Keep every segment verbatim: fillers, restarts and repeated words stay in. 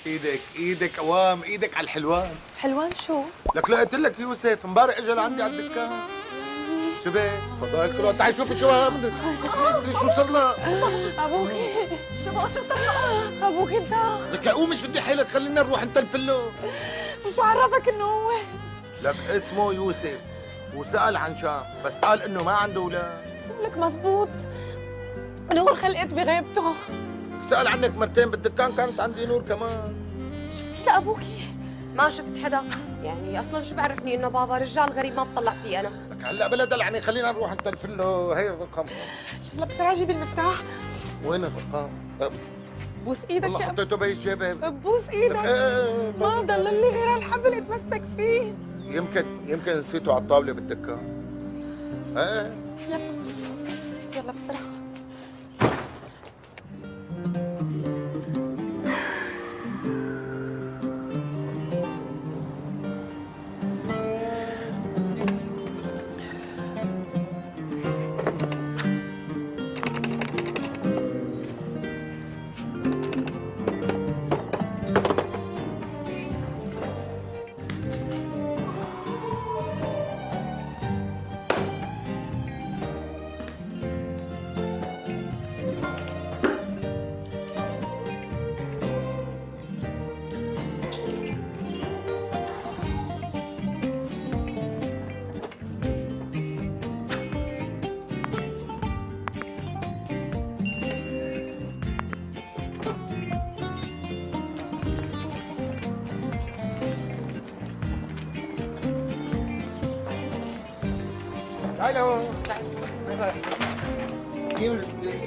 ايدك ايدك قوام، ايدك على الحلوان. حلوان شو؟ لك لا قلت لك يوسف امبارح اجى لعندي على الدكان. شو بك؟ تفضلي ادخلوا تعي شوفي شو هذا. شو صار لها؟ ابوكي شو بقى شو صار له؟ ابوكي انت لك لا قومي شدي حيلك خلينا نروح نتلفله. وشو عرفك انه هو؟ لك اسمه يوسف وسأل عن شام بس قال انه ما عنده اولاد. لك مزبوط، نور خلقت بغيبته. سأل عنك مرتين بالدكان كانت عندي نور كمان. شفتي لابوكي؟ ما شفت حدا، يعني اصلا شو بعرفني انه بابا رجال غريب ما بطلع فيه انا. لك هلا بلا دلعني خلينا نروح نتلفله. هي الرقم. يلا بسرعه جيبي المفتاح. وين الرقم؟ بوس ايدك والله يا حطيته بهي الجيبه. بوس ايدك. ما ضل لي غير هالحبل اتمسك فيه. يمكن يمكن نسيته على الطاوله بالدكان. ايه يلا يلا بسرعه. تعالوا تعالوا وين رايح؟ يونس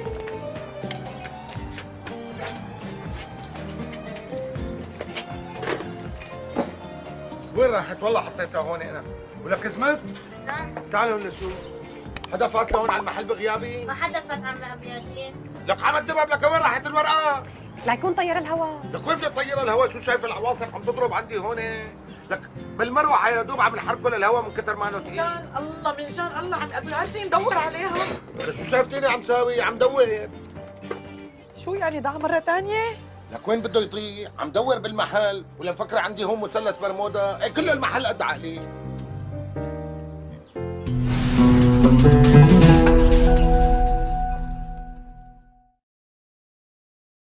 وين راحت؟ والله حطيتها هون انا. ولك اسمك؟ نعم. تعالوا ولا شو؟ حدا فات لهون على المحل بغيابي؟ ما حدا فات عم ابو ياسين. لك عم الدبب لك وين راحت الورقة؟ لا يكون طير الهواء. لك وين بدي تطير الهواء؟ شو شايف العواصف عم تضرب عندي هون؟ لك بالمروحة يا دوب عم نحركه للهواء من كتر ما انه تقيل. جان الله من جان الله عم ابو ياسين دور عليها. شو شايفتيني عم ساوي؟ عم دور. شو يعني ضاع مره ثانيه؟ لك وين بده يطير؟ عم دور بالمحل ولا مفكرة عندي هون مثلث برمودا؟ ايه كل المحل قد عقلي.